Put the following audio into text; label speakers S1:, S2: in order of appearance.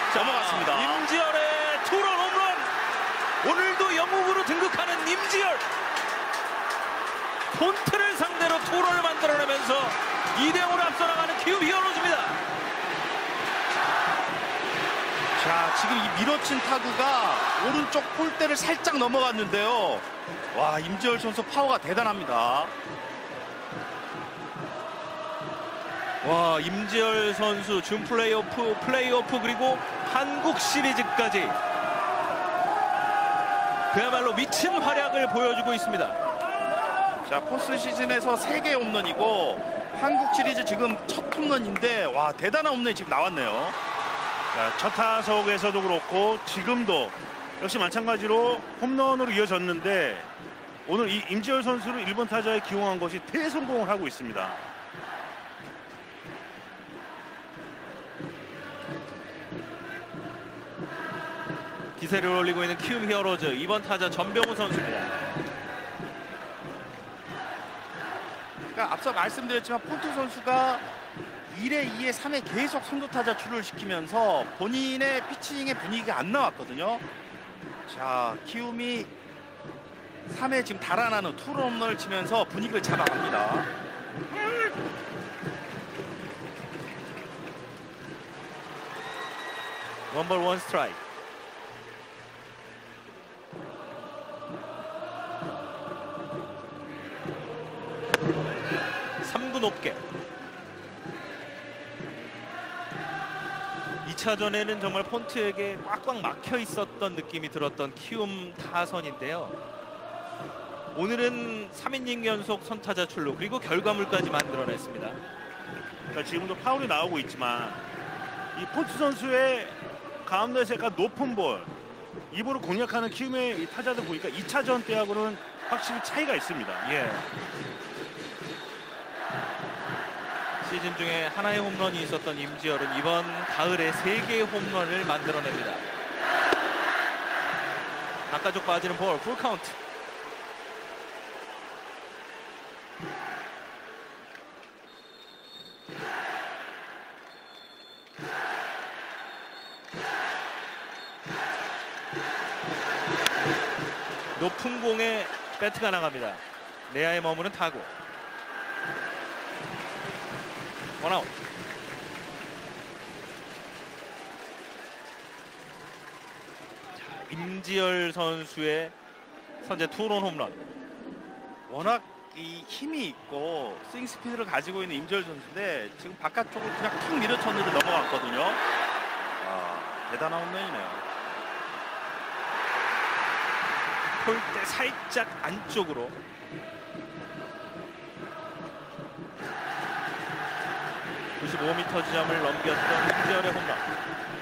S1: 넘어갔습니다.
S2: 임지열의 투런 홈런. 오늘도 영웅으로 등극하는 임지열. 폰트를 상대로 투런을 만들어내면서 2대0으로 앞서 나가는 키움 히어로즈입니다.
S1: 자, 지금 이 밀어친 타구가 오른쪽 폴대를 살짝 넘어갔는데요. 와, 임지열 선수 파워가 대단합니다.
S2: 와, 임지열 선수 준 플레이오프 그리고 한국 시리즈까지 그야말로 미친 활약을 보여주고 있습니다.
S1: 자, 포스트 시즌에서 3개 홈런이고 한국 시리즈 지금 첫 홈런인데 와, 대단한 홈런이 지금 나왔네요.
S3: 자, 첫 타석에서도 그렇고 지금도 역시 마찬가지로 홈런으로 이어졌는데 오늘 이 임지열 선수를 1번 타자에 기용한 것이 대성공을 하고 있습니다.
S2: 기세를 올리고 있는 키움 히어로즈 2번 타자 전병우 선수입니다.
S1: 그러니까 앞서 말씀드렸지만 폰트 선수가 1회, 2회, 3회 계속 선두타자 출루를 시키면서 본인의 피칭의 분위기가 안 나왔거든요. 자, 키움이 3회 지금 달아나는 투런 홈런을 치면서 분위기를 잡아갑니다.
S2: 원볼 원 스트라이크. 3구 높게. 2차전에는 정말 폰트에게 꽉꽉 막혀 있었던 느낌이 들었던 키움 타선인데요. 오늘은 3이닝 연속 선타자 출루 그리고 결과물까지 만들어냈습니다.
S3: 자, 지금도 파울이 나오고 있지만 이 폰트 선수의 가운데서 약간 높은 볼, 이 볼을 공략하는 키움의 이 타자들 보니까 2차전 때하고는 확실히 차이가 있습니다.
S2: 예. 시즌 중에 하나의 홈런이 있었던 임지열은 이번 가을에 3개의 홈런을 만들어냅니다. 바깥쪽 빠지는 볼, 풀카운트. 높은 공에 배트가 나갑니다. 내야에 머무는 타구. 원아웃. 임지열 선수의 선제 투런 홈런.
S1: 워낙 이 힘이 있고 스윙 스피드를 가지고 있는 임지열 선수인데 지금 바깥쪽을 그냥 툭 밀어쳤는데 넘어갔거든요. 아, 대단한 홈런이네요.
S2: 폴대 살짝 안쪽으로. 95m 지점을 넘겼던 임지열의 홈런.